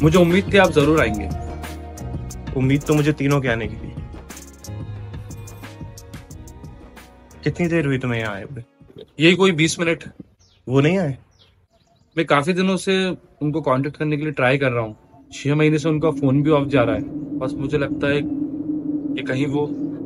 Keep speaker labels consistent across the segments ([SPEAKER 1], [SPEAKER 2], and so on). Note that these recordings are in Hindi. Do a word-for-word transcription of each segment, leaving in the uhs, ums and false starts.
[SPEAKER 1] मुझे उम्मीद थी आप जरूर आएंगे।
[SPEAKER 2] उम्मीद तो मुझे तीनों के आने की थी। कितनी देर हुई तुम्हें यहाँ आए हुए?
[SPEAKER 1] यही कोई बीस मिनट।
[SPEAKER 2] वो नहीं आए?
[SPEAKER 1] मैं काफी दिनों से उनको कांटेक्ट करने के लिए ट्राई कर रहा हूँ। छह महीने से उनका फोन भी ऑफ जा रहा है। बस मुझे लगता है कि कहीं वो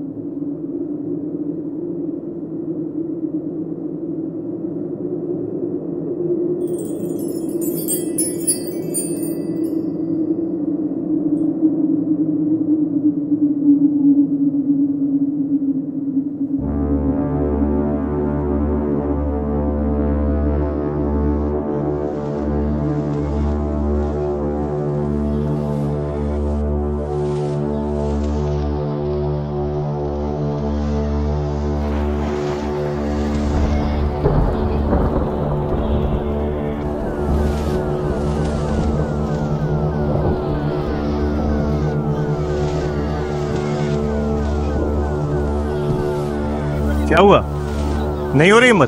[SPEAKER 2] क्या हुआ? नहीं हो रही हिम्मत?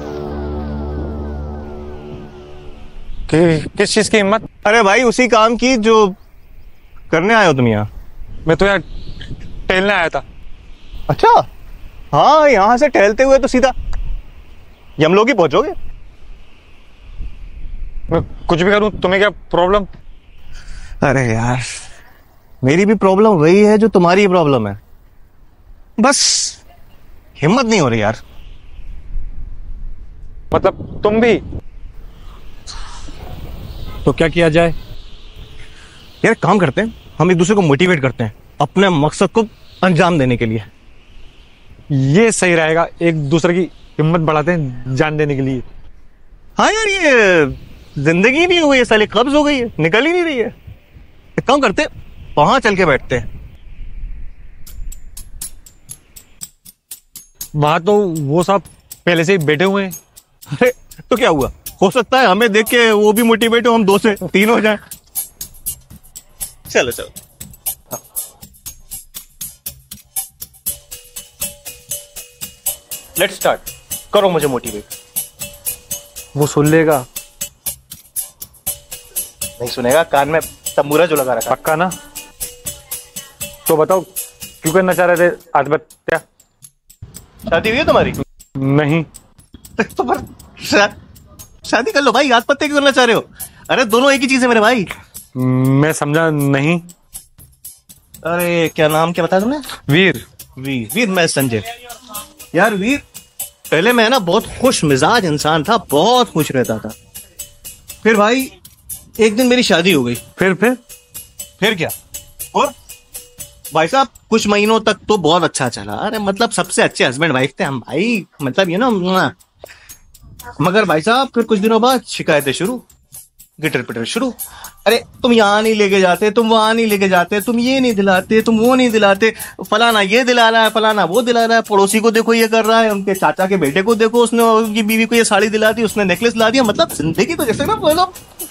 [SPEAKER 3] कि, किस चीज की हिम्मत?
[SPEAKER 2] अरे भाई उसी काम की जो करने आए हो तुम यहाँ।
[SPEAKER 3] मैं तो यार टहलने आया था।
[SPEAKER 2] अच्छा, हाँ यहाँ से टहलते हुए तो सीधा यमलोकी पहुंचोगे।
[SPEAKER 3] मैं कुछ भी करूं तुम्हें क्या प्रॉब्लम?
[SPEAKER 2] अरे यार मेरी भी प्रॉब्लम वही है जो तुम्हारी प्रॉब्लम है, बस हिम्मत नहीं हो रही यार।
[SPEAKER 3] मतलब तुम भी?
[SPEAKER 1] तो क्या किया जाए?
[SPEAKER 2] यार काम करते हैं, हम एक दूसरे को मोटिवेट करते हैं अपने मकसद को अंजाम देने के लिए।
[SPEAKER 3] ये सही रहेगा, एक दूसरे की हिम्मत बढ़ाते हैं जान देने के लिए।
[SPEAKER 2] हाँ यार ये जिंदगी नहीं हुई है साले, कब्ज हो गई है, निकल ही नहीं रही है। एक काम करते हैं, वहां चल के बैठते हैं।
[SPEAKER 3] वहां तो वो सब पहले से ही बैठे हुए हैं।
[SPEAKER 2] अरे तो क्या हुआ, हो सकता है हमें देख के वो भी मोटिवेट हो, हम दो से तीन हो जाए। चलो चलो लेट्स स्टार्ट। करो मुझे मोटिवेट।
[SPEAKER 3] वो सुन लेगा?
[SPEAKER 2] नहीं सुनेगा, कान में तंबूरा जो लगा रखा।
[SPEAKER 3] पक्का ना? तो बताओ क्यों करना चाह रहे थे आत्महत्या?
[SPEAKER 2] शादी हुई है तुम्हारी?
[SPEAKER 3] नहीं।
[SPEAKER 2] तो पर शा, शादी कर लो भाई, आत्महत्या क्यों करना चाह रहे हो? अरे दोनों एक ही चीज है मेरे भाई।
[SPEAKER 3] मैं समझा नहीं।
[SPEAKER 2] अरे क्या नाम क्या बताया तुमने?
[SPEAKER 3] वीर।
[SPEAKER 2] वीर वीर मैं संजय। यार वीर, पहले मैं ना बहुत खुश मिजाज इंसान था, बहुत खुश रहता था। फिर भाई एक दिन मेरी शादी हो गई।
[SPEAKER 3] फिर फिर
[SPEAKER 2] फिर क्या? और भाई साहब कुछ महीनों तक तो बहुत अच्छा चला। अरे मतलब सबसे अच्छे हस्बैंड वाइफ थे हम भाई, मतलब ये ना। मगर भाई साहब फिर कुछ दिनों बाद शिकायतें शुरू, गिटर पिटर शुरू। अरे तुम यहाँ नहीं लेके जाते, तुम वहां नहीं लेके जाते, तुम ये नहीं दिलाते, तुम वो नहीं दिलाते, फलाना ये दिला रहा है, फलाना वो दिला रहा है, पड़ोसी को देखो ये कर रहा है, उनके चाचा के बेटे को देखो, उसने उनकी बीवी को ये साड़ी दिला दी, उसने नेकलेस ला दिया। मतलब जिंदगी तो जैसे ना बोलो।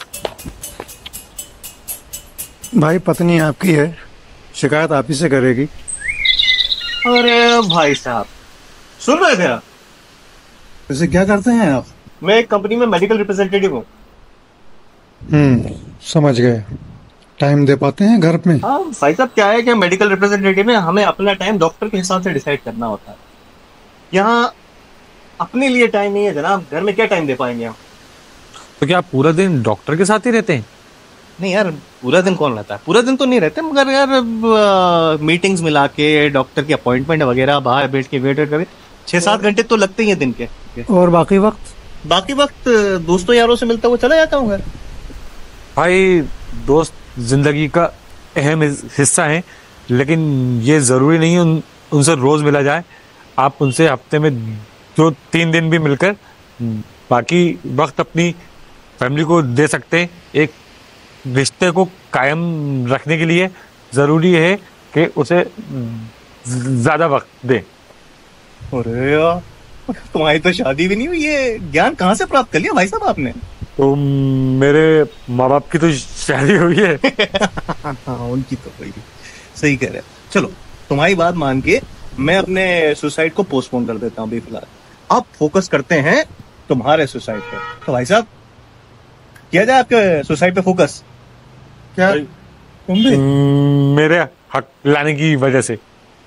[SPEAKER 4] भाई पत्नी आपकी है, शिकायत आप ही से करेगी।
[SPEAKER 2] अरे भाई साहब सुन रहे थे आप?
[SPEAKER 4] वैसे क्या करते हैं आप?
[SPEAKER 2] मैं एक कंपनी में मेडिकल रिप्रेजेंटेटिव हूँ।
[SPEAKER 4] हम्म समझ गए। टाइम दे पाते हैं घर में?
[SPEAKER 2] हाँ भाई साहब क्या है कि मेडिकल रिप्रेजेंटेटिव में हमें अपना टाइम डॉक्टर के हिसाब से डिसाइड करना होता है। यहाँ अपने लिए टाइम नहीं है जनाब, घर में क्या टाइम दे पाएंगे हम?
[SPEAKER 3] तो क्या आप पूरा दिन डॉक्टर के साथ ही रहते हैं?
[SPEAKER 2] नहीं यार पूरा दिन कौन रहता है, पूरा दिन तो नहीं रहते, मगर यार मीटिंग्स मिला के डॉक्टर की अपॉइंटमेंट वगैरह बाहर बैठ के वेट करे, छह सात घंटे तो लगते ही हैं दिन के।
[SPEAKER 4] और बाकी वक्त?
[SPEAKER 2] बाकी वक्त दोस्तों यारों से मिलता हुआ चला जाता हूँ घर।
[SPEAKER 3] भाई दोस्त जिंदगी का अहम हिस्सा है, लेकिन ये जरूरी नहीं उन उनसे रोज मिला जाए। आप उनसे हफ्ते में दो तीन दिन भी मिलकर बाकी वक्त अपनी फैमिली को दे सकते हैं। एक रिश्ते को कायम रखने के लिए जरूरी है कि उसे ज्यादा वक्त दें।
[SPEAKER 2] अरे यार तुम्हारी तो शादी भी नहीं हुई, ये ज्ञान कहाँ से प्राप्त कर लिया भाई साहब आपने?
[SPEAKER 3] तो मेरे माँ बाप की तो शादी हुई है।
[SPEAKER 2] हाँ उनकी तो हुई, सही कह रहे। चलो तुम्हारी बात मान के मैं अपने सुसाइड को पोस्टपोन कर देता हूँ अभी फिलहाल। अब फोकस करते हैं तुम्हारे सुसाइड पे। तो भाई साहब किया जाए आपके सुसाइड पे फोकस?
[SPEAKER 4] क्या तुम भी?
[SPEAKER 3] मेरे हक लाने की वजह से।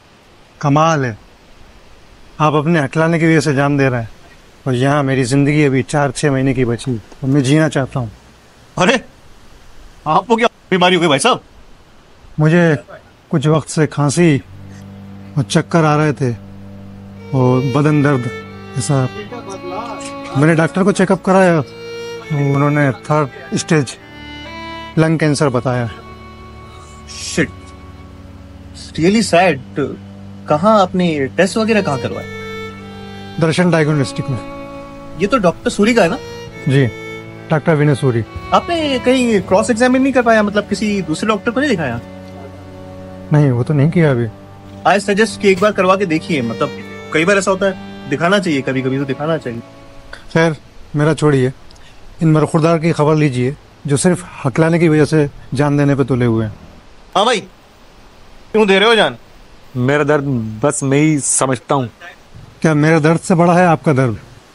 [SPEAKER 4] कमाल है, आप अपने हकलाने की वजह से जान दे रहे हैं, और यहाँ मेरी जिंदगी अभी चार छः महीने की बची और मैं जीना चाहता हूँ।
[SPEAKER 2] अरे आपको क्या बीमारी हो गई भाई साहब?
[SPEAKER 4] मुझे कुछ वक्त से खांसी और चक्कर आ रहे थे और बदन दर्द ऐसा। मैंने डॉक्टर को चेकअप कराया, तो उन्होंने थर्ड स्टेज लंग कैंसर बताया।
[SPEAKER 2] Shit, really sad. कहाँ आपने टेस्ट वगैरह कहाँ करवाए?
[SPEAKER 4] दर्शन डायग्नोस्टिक में।
[SPEAKER 2] ये तो डॉक्टर सूरी का है ना?
[SPEAKER 4] जी, डॉक्टर विनय सूरी।
[SPEAKER 2] आपने कहीं क्रॉस एग्जामिन नहीं करवाया, मतलब किसी दूसरे डॉक्टर को नहीं दिखाया?
[SPEAKER 4] नहीं, वो तो नहीं किया अभी।
[SPEAKER 2] आई सजेस्ट कि एक बार करवा के देखिए, मतलब कई बार ऐसा होता है, दिखाना चाहिए, कभी कभी तो दिखाना चाहिए।
[SPEAKER 4] खैर मेरा छोड़िए, इन मरखुरदार की खबर लीजिए जो सिर्फ हकलाने की वजह से जान देने पे तुले हुए हैं।
[SPEAKER 2] हाँ भाई, क्यों दे रहे हो जान?
[SPEAKER 3] मेरा दर्द बस मैं ही समझता हूँ।
[SPEAKER 4] क्या मेरे दर्द से बड़ा है आपका दर्द?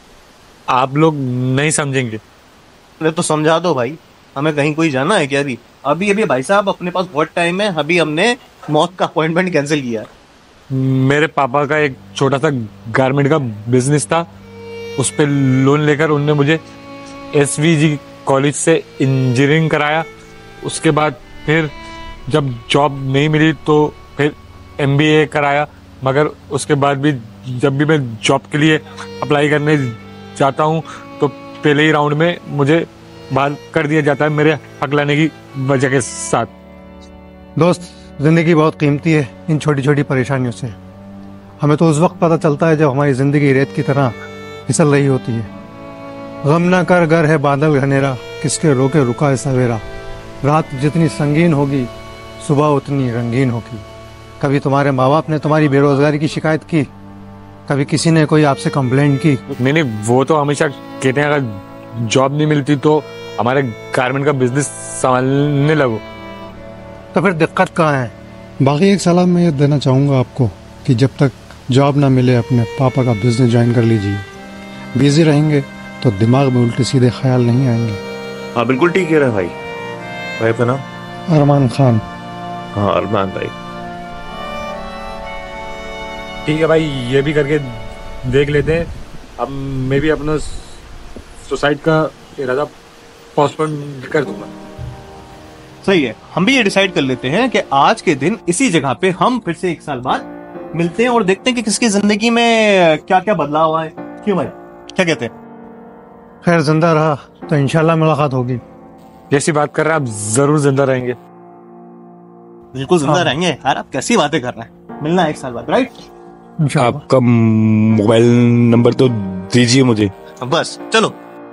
[SPEAKER 3] आप लोग नहीं समझेंगे।
[SPEAKER 2] अरे तो समझा दो भाई, हमें कहीं कोई जाना है क्या? अभी अभी अभी भाई साहब अपने पास बहुत टाइम है, अभी हमने मौत का अपॉइंटमेंट कैंसिल किया है।
[SPEAKER 3] मेरे पापा का एक छोटा सा गारमेंट का बिजनेस था, उस पर लोन लेकर उनने मुझे एसवीजी कॉलेज से इंजीनियरिंग कराया। उसके बाद फिर जब जॉब नहीं मिली तो फिर एमबीए कराया, मगर उसके बाद भी जब भी मैं जॉब के लिए अप्लाई करने जाता हूँ तो पहले ही राउंड में मुझे बाहर कर दिया जाता है मेरे हकलाने की वजह के साथ।
[SPEAKER 4] दोस्त, जिंदगी बहुत कीमती है इन छोटी छोटी परेशानियों से। हमें तो उस वक्त पता चलता है जब हमारी जिंदगी रेत की तरह फिसल रही होती है। गम ना कर गर है बादल घनेरा, किसके रोके रुका है सवेरा। रात जितनी संगीन होगी सुबह उतनी रंगीन होगी। कभी तुम्हारे माँ बाप ने तुम्हारी बेरोजगारी की शिकायत की, कभी किसी ने कोई आपसे कंप्लेंट की?
[SPEAKER 3] नहीं नहीं, वो तो हमेशा कहते हैं अगर जॉब नहीं मिलती तो हमारे गारमेंट का बिजनेस संभालने लगो।
[SPEAKER 4] तो फिर दिक्कत कहाँ है? बाकी एक सलाह मैं ये देना चाहूँगा आपको कि जब तक जॉब ना मिले अपने पापा का बिजनेस ज्वाइन कर लीजिए। बिजी रहेंगे तो दिमाग में उल्टे सीधे ख्याल नहीं आएंगे।
[SPEAKER 5] हाँ बिल्कुल ठीक कह रहा है भाई। भाई अपना नाम?
[SPEAKER 4] अरमान खान।
[SPEAKER 5] हाँ अरमान भाई।
[SPEAKER 3] ठीक है भाई, ये भी करके देख लेते हैं। अब मैं भी अपना सुसाइड का इरादा पोस्टपोन कर दूंगा।
[SPEAKER 2] सही है, हम भी ये डिसाइड कर लेते हैं कि आज के दिन इसी जगह पे हम फिर से एक साल बाद मिलते हैं और देखते हैं कि किसकी जिंदगी में क्या क्या बदलाव हुआ है। क्यों भाई, क्या कहते हैं?
[SPEAKER 4] खैर, जिंदा रहा तो इंशाल्लाह मुलाकात होगी।
[SPEAKER 3] जैसी बात कर रहे हैं आप जरूर जिंदा रहेंगे।
[SPEAKER 2] बिल्कुल जिंदा
[SPEAKER 4] हाँ।
[SPEAKER 2] रहेंगे यार, आप कैसी बातें कर रहे हैं? मिलना है एक साल बाद, राइट?
[SPEAKER 4] इंशाल्लाह।
[SPEAKER 5] आपका मोबाइल नंबर तो दीजिए मुझे।
[SPEAKER 2] बस चलो।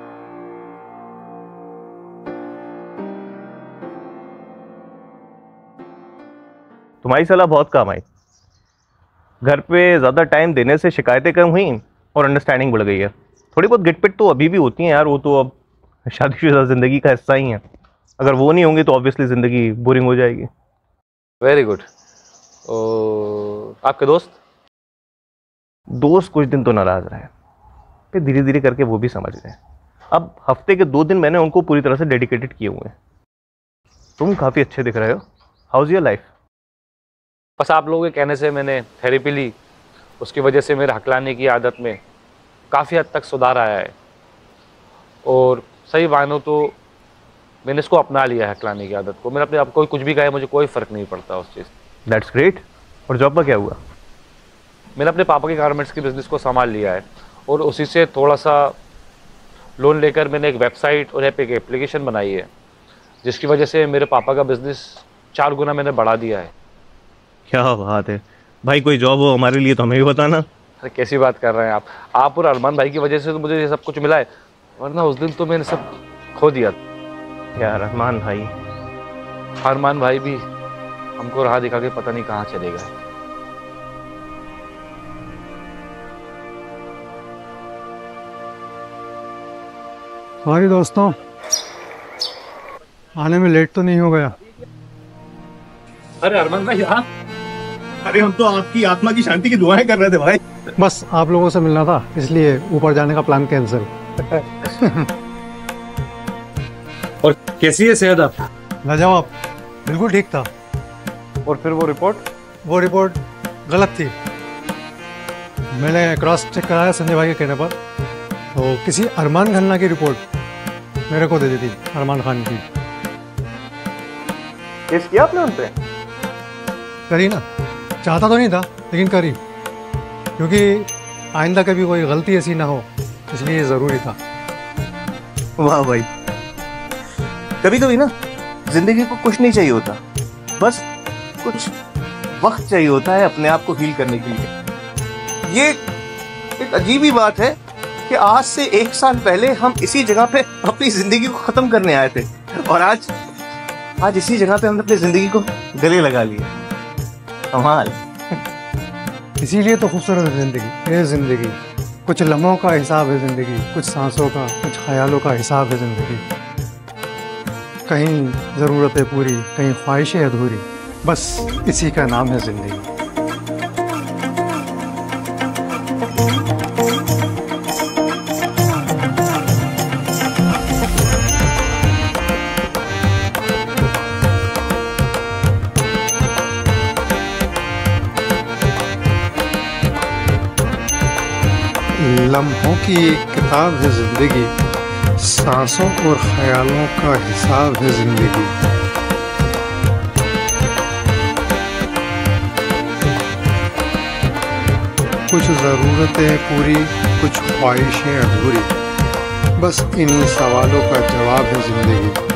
[SPEAKER 5] तुम्हारी सलाह बहुत काम आई। घर पे ज्यादा टाइम देने से शिकायतें कम हुई और अंडरस्टैंडिंग बढ़ गई है। थोड़ी बहुत गिटपिट तो अभी भी होती हैं यार, वो तो अब शादीशुदा जिंदगी का हिस्सा ही है। अगर वो नहीं होंगी तो ऑब्वियसली जिंदगी बोरिंग हो जाएगी।
[SPEAKER 3] Very good. आपके दोस्त?
[SPEAKER 5] दोस्त कुछ दिन तो नाराज रहे, फिर धीरे धीरे करके वो भी समझ गए। अब हफ्ते के दो दिन मैंने उनको पूरी तरह से डेडिकेटेड किए हुए हैं। तुम काफी अच्छे दिख रहे हो। How's your life?
[SPEAKER 3] बस आप लोगों के कहने से मैंने थेरेपी ली, उसकी वजह से मेरे हकलाने की आदत में काफ़ी हद तक सुधार आया है। और सही मानो तो मैंने इसको अपना लिया है, हकलाने की आदत को। मैंने अपने आप को कुछ भी कहा, मुझे कोई फ़र्क नहीं पड़ता उस चीज़।
[SPEAKER 5] That's great. और जॉब का क्या हुआ?
[SPEAKER 3] मैंने अपने पापा के गारमेंट्स के बिज़नेस को संभाल लिया है और उसी से थोड़ा सा लोन लेकर मैंने एक वेबसाइट और एक एप्लीकेशन बनाई है, जिसकी वजह से मेरे पापा का बिज़नेस चार गुना मैंने बढ़ा दिया है।
[SPEAKER 5] क्या बात है भाई, कोई जॉब हो हमारे लिए तो हमें भी बताना।
[SPEAKER 3] अरे कैसी बात कर रहे हैं आप आप और अरमान भाई की वजह से तो मुझे ये सब कुछ मिला है, वरना उस दिन तो मैंने सब खो दिया।
[SPEAKER 5] क्या रहमान भाई?
[SPEAKER 3] अरमान भाई भी हमको राह दिखा के पता नहीं कहाँ चले गए।
[SPEAKER 4] सॉरी दोस्तों, आने में लेट तो नहीं हो गया?
[SPEAKER 1] अरे अरमान भाई आप?
[SPEAKER 2] अरे हम तो आपकी आत्मा की शांति की दुआएं कर रहे थे भाई।
[SPEAKER 4] बस आप लोगों से मिलना था, इसलिए ऊपर जाने का प्लान कैंसिल।
[SPEAKER 1] और कैसी है सेहत आप?
[SPEAKER 4] लाजवाब, बिल्कुल ठीक था।
[SPEAKER 5] और फिर वो रिपोर्ट?
[SPEAKER 4] वो रिपोर्ट गलत थी। मैंने क्रॉस चेक कराया संजय भाई के कहने पर, तो किसी अरमान खन्ना की रिपोर्ट मेरे को दे दी थी, अरमान खान की।
[SPEAKER 5] केस किया आपने उन पे?
[SPEAKER 4] करी ना, चाहता तो नहीं था लेकिन करी, क्योंकि आइंदा कभी कोई गलती ऐसी ना हो, इसलिए ये ज़रूरी था।
[SPEAKER 2] वाह भाई, कभी कभी ना जिंदगी को कुछ नहीं चाहिए होता, बस कुछ वक्त चाहिए होता है अपने आप को हील करने के लिए। ये एक अजीब ही बात है कि आज से एक साल पहले हम इसी जगह पे अपनी जिंदगी को खत्म करने आए थे, और आज आज इसी जगह पे हमने अपनी जिंदगी को गले लगा लिया। कमाल।
[SPEAKER 4] इसीलिए तो खूबसूरत है जिंदगी। ये जिंदगी कुछ लम्हों का हिसाब है, जिंदगी कुछ सांसों का, कुछ ख्यालों का हिसाब है जिंदगी। कहीं ज़रूरतें पूरी, कहीं ख्वाहिशें अधूरी, बस इसी का नाम है जिंदगी। लम्हों की एक किताब है जिंदगी, सांसों और ख्यालों का हिसाब है जिंदगी। कुछ ज़रूरतें पूरी, कुछ ख्वाहिशें अधूरी, बस इन्हीं सवालों का जवाब है जिंदगी।